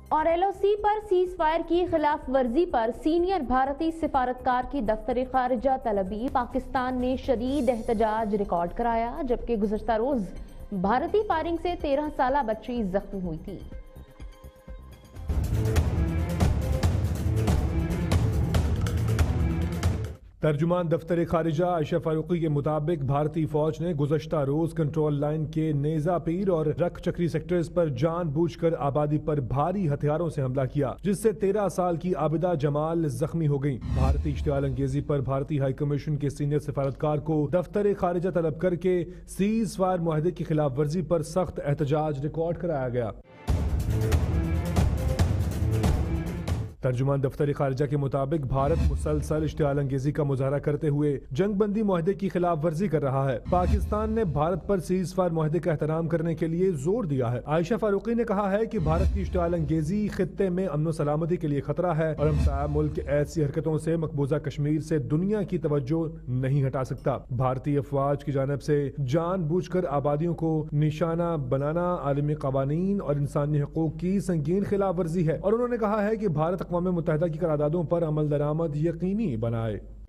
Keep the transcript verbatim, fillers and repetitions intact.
اور L O C پر ceasefire کی خلاف ورزی پر سینئر بھارتی سفارتکار کی دفتر خارجہ طلبی پاکستان نے شدید احتجاج ریکارڈ کرایا، جبکہ گزشتہ روز بھارتی فائرنگ سے تیرہ سالہ بچی زخمی ہوئی تھی۔ ترجمان دفتر خارجہ عائشہ فاروقی کے مطابق بھارتی فوج نے گزشتہ روز کنٹرول لائن کے نیزا پیر اور رکھ چکری سیکٹرز پر جان بوجھ کر آبادی پر بھاری ہتھیاروں سے حملہ کیا، جس سے تیرہ سال کی عابدہ جمال زخمی ہو گئیں۔ بھارتی اشتعال انگیزی پر بھارتی ہائی کمیشن کے سینئر سفارتکار کو دفتر خارجہ طلب کر کے سیز فائر معاہدے کی خلاف ورزی پر سخت احتجاج ریکارڈ کرایا گیا۔ ترجمان دفتر خارجہ کے مطابق بھارت مسلسل اشتعال انگیزی کا مظاہرہ کرتے ہوئے جنگ بندی معاہدے کی خلاف ورزی کر رہا ہے۔ پاکستان نے بھارت پر سیز فائر معاہدے کا احترام کرنے کے لیے زور دیا ہے۔ عائشہ فاروقی نے کہا ہے کہ بھارت کی اشتعال انگیزی خطے میں امن و سلامتی کے لیے خطرہ ہے اور ہمسایہ ملک ایسی حرکتوں سے مقبوضہ کشمیر سے دنیا کی توجہ نہیں ہٹا سکتا۔ بھارتی افواج کی جانب سے جان بوجھ کر آبادیوں کو نشانہ بنانا عالمی قوانین اور انسانی حقوق کی سنگین خلاف ورزی ہے، اور انہوں نے کہا ہے کہ بھارت اقوام متحدہ کی قراردادوں پر عمل درآمد یقینی بنائے۔